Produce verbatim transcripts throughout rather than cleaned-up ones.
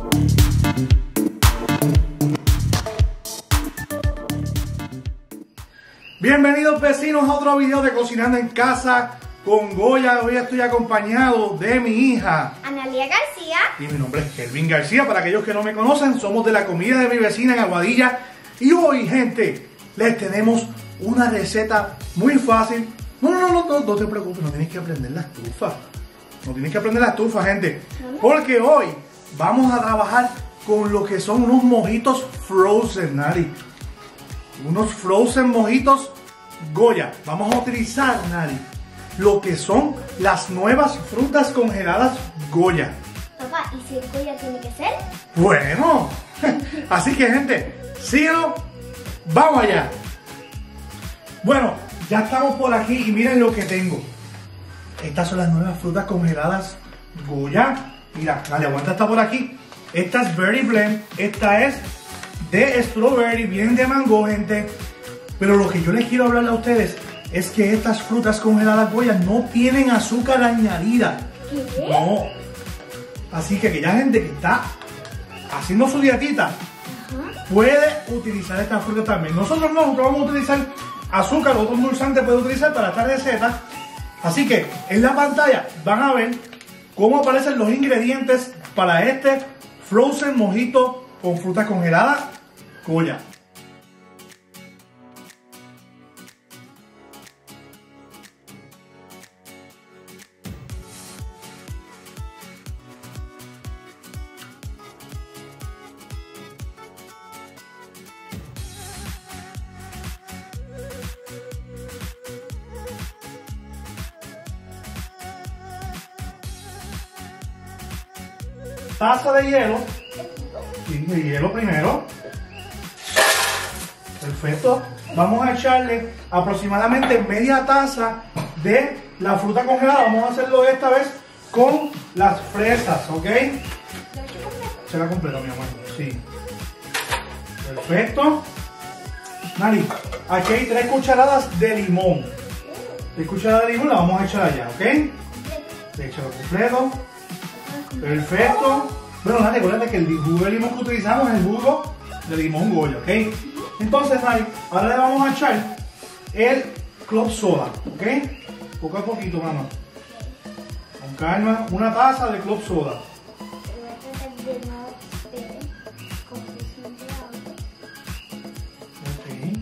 Bienvenidos vecinos a otro video de Cocinando en Casa con Goya. Hoy estoy acompañado de mi hija Analia García y mi nombre es Kelvin García. Para aquellos que no me conocen, somos de la comida de mi vecina en Aguadilla. Y hoy, gente, les tenemos una receta muy fácil. No, no, no, no, no te preocupes, no tienes que aprender la estufa. No tienes que aprender la estufa, gente. Porque hoy vamos a trabajar con lo que son unos mojitos frozen, Nari. Unos frozen mojitos Goya. Vamos a utilizar, Nari, lo que son las nuevas frutas congeladas Goya. Papá, ¿y si el Goya tiene que ser? Bueno, así que, gente, síguenos, vamos allá. Bueno, ya estamos por aquí y miren lo que tengo. Estas son las nuevas frutas congeladas Goya. Mira, dale, aguanta, está por aquí. Esta es Berry Blend, esta es de strawberry, vienen de mango, gente. Pero lo que yo les quiero hablar a ustedes es que estas frutas congeladas Goya no tienen azúcar añadida. ¿Qué? No. Así que aquella gente que está haciendo su dietita puede utilizar estas frutas también. Nosotros no, nosotros vamos a utilizar azúcar, otro endulzante puede utilizar para esta receta. Así que en la pantalla van a ver cómo aparecen los ingredientes para este frozen mojito con frutas congeladas Goya. Taza de hielo. Sí, de hielo primero. Perfecto. Vamos a echarle aproximadamente media taza de la fruta congelada. Vamos a hacerlo esta vez con las fresas, ¿ok? Se la completo, mi amor. Sí. Perfecto. Nari, aquí hay tres cucharadas de limón. Tres cucharadas de limón la vamos a echar allá, ¿ok? Échalo completo. Perfecto. Bueno, Nari, acuérdate que el jugo de limón que utilizamos es el jugo de limón Goya, ¿ok? Entonces, Nari, ahora le vamos a echar el club soda, ¿ok? Poco a poquito, mamá. Con calma, una taza de club soda. Ok.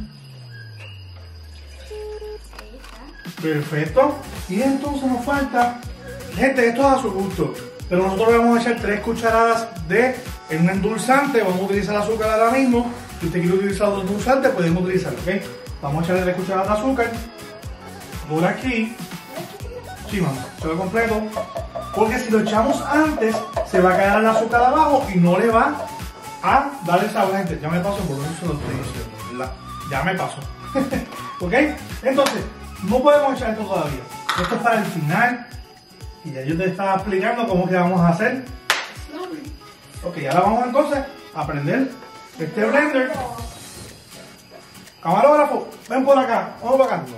Perfecto. Y entonces nos falta, gente, esto es a su gusto. Pero nosotros le vamos a echar tres cucharadas de un endulzante. Vamos a utilizar azúcar ahora mismo. Si usted quiere utilizar otro endulzante, podemos utilizarlo, ¿ok? Vamos a echarle tres cucharadas de azúcar. Por aquí. Sí, vamos, se lo completo. Porque si lo echamos antes, se va a quedar el azúcar de abajo y no le va a dar el sabor, gente. Ya me pasó, por eso se lo estoy diciendo, ¿verdad? Ya me pasó. ¿Ok? Entonces, no podemos echar esto todavía. Esto es para el final. Y ya yo te estaba explicando cómo que vamos a hacer. Ok, ahora vamos entonces a prender este blender. Camarógrafo, ven por acá, vamos para acá.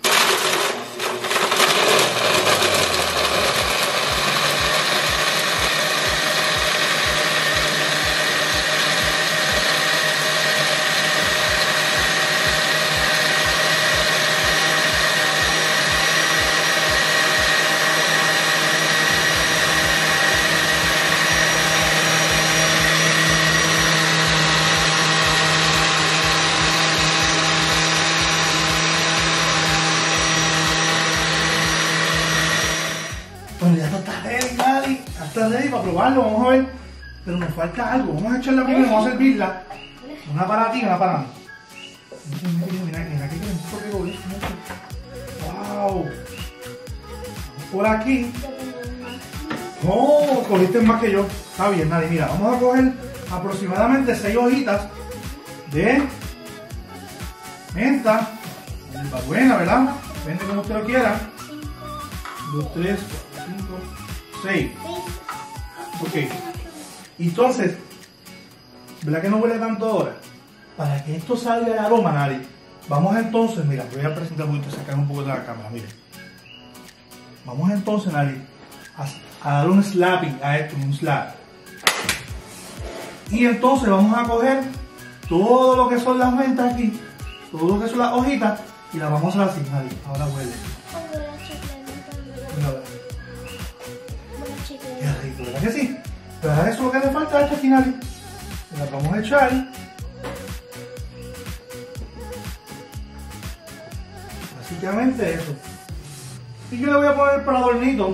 Bueno, ya no está ready, Nari. Ya está ready para probarlo, vamos a ver. Pero nos falta algo. Vamos a echarla primero, vamos a servirla. Una para ti, una para mí. Mira, mira, mira, qué cremito que goles. Wow. Por aquí. Oh, cogiste más que yo. Está bien, Nari. Mira, vamos a coger aproximadamente seis hojitas de menta. Está buena, ¿verdad? Depende como usted lo quiera. Dos, tres, cinco, seis. Ok. Entonces, ¿verdad que no huele tanto ahora? Para que esto salga el aroma, Nari, vamos entonces, mira, voy a presentar un poquito, sacar un poco de la cámara, mire. Vamos entonces, Nari, a, a dar un slapping a esto, un slap. Y entonces vamos a coger todo lo que son las mentas aquí, todo lo que son las hojitas, y las vamos a hacer así, Nari. Ahora huele. Mira, qué rico, ¿verdad que sí? Pero ahora eso es lo que le falta a esto aquí, Nari. Las vamos a echar. Básicamente eso. Y yo le voy a poner para adornito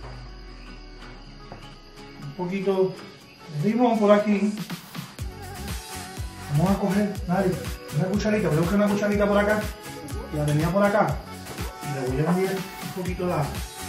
un poquito de limón por aquí. Vamos a coger, Nari, una cucharita. Voy a buscar una cucharita por acá. La tenía por acá. Y le voy a cambiar un poquito la...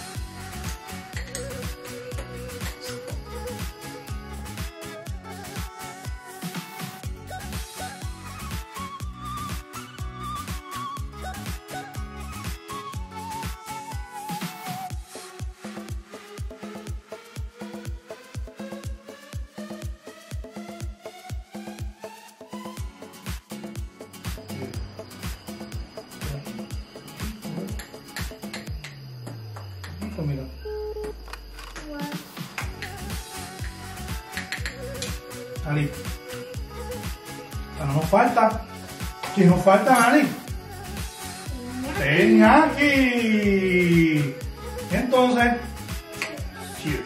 Mira. Ali. No nos falta. ¿Qué nos falta, Ali? El ñaki. Entonces, cheers.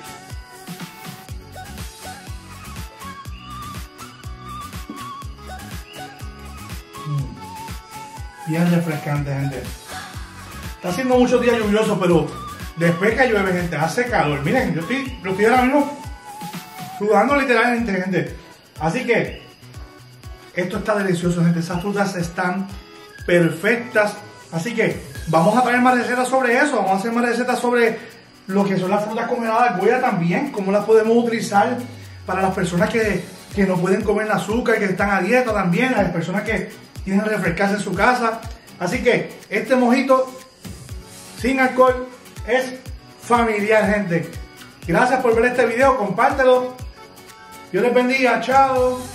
Mm. Bien refrescante, gente. Está haciendo muchos días lluviosos, pero después que llueve, gente, hace calor. Miren, yo estoy, yo estoy ahora mismo sudando literalmente, gente. Así que esto está delicioso, gente. Esas frutas están perfectas. Así que vamos a traer más recetas sobre eso. Vamos a hacer más recetas sobre lo que son las frutas congeladas, Goya también. Cómo las podemos utilizar para las personas que, que no pueden comer azúcar, que están a dieta también. Las personas que tienen que refrescarse en su casa. Así que este mojito sin alcohol es familiar, gente. Gracias por ver este video, compártelo. Dios les bendiga, chao.